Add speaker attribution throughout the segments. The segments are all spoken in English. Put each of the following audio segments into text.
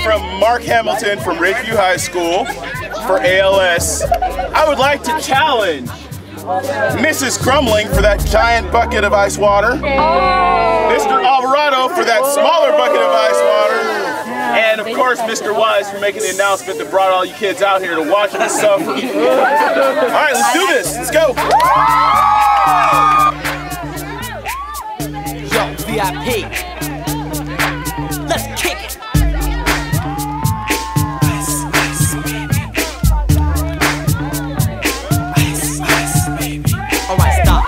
Speaker 1: from Mark Hamilton from Ridgeview High School for ALS. I would like to challenge Mrs. Crumling for that giant bucket of ice water, Mr. Alvarado for that smaller bucket of ice water, and of course Mr. Wise for making the announcement that brought all you kids out here to watch us suffer. Alright, let's do this. Let's go.
Speaker 2: Yo, VIP. Let's kick it. Ice, ice, baby. Ice, ice, baby. Alright, stop.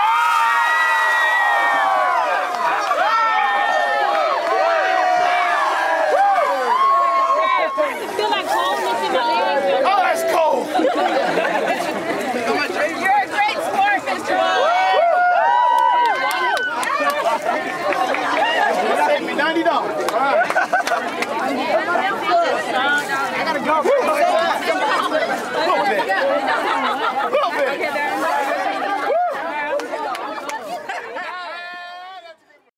Speaker 3: Feel like coldness in my legs.
Speaker 1: Oh, that's cold.
Speaker 3: You're a great sport, Mr. Wise.
Speaker 1: That saved me $90. All right. I gotta go.